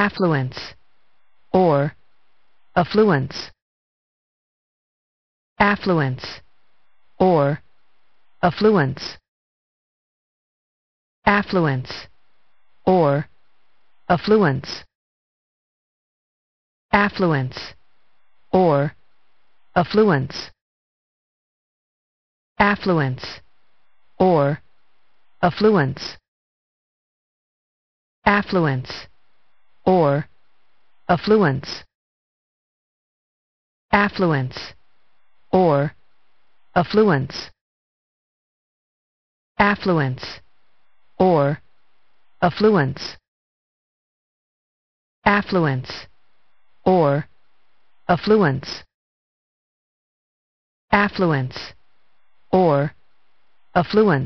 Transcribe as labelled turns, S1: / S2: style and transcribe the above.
S1: affluence, or affluence, affluence, or affluence, affluence, or affluence, affluence, or affluence, affluence, or affluence, affluence, or affluence, affluence, or affluence, affluence, or affluence, affluence, or affluence, affluence, or affluence.